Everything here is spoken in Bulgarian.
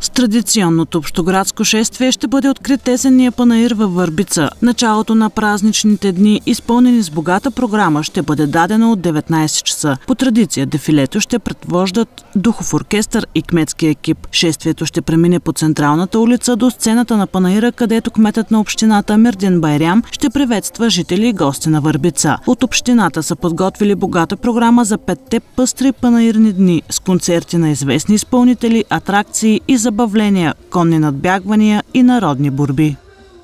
С традиционното общоградско шествие ще бъде открит есенния панаир във Върбица. Началото на празничните дни, изпълнени с богата програма, ще бъде дадено от 19 часа. По традиция дефилето ще предвождат духов оркестър и кметски екип. Шествието ще премине по централната улица до сцената на панаира, където кметът на общината Мердин Байрям ще приветства жители и гости на Върбица. От общината са подготвили богата програма за 5-те пъстри панаирни дни с концерти на известни изпълнители, атракции и забавления, конни надбягвания и народни борби.